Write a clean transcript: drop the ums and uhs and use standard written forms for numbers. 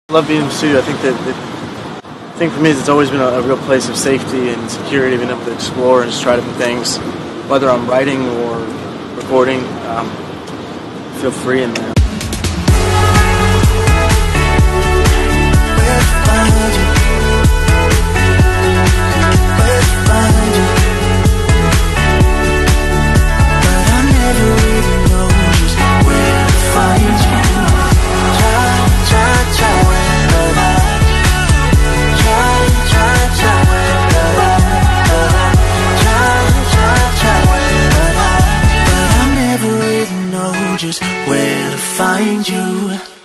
I love being in the studio. I think the thing for me is it's always been a real place of safety and security, being able to explore and just try different things, whether I'm writing or recording. Feel free in there. Just where to find you.